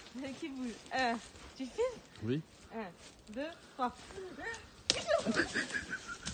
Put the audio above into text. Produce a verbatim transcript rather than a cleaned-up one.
Qui bouge. Un. Tu filmes? Oui. Un, deux, trois.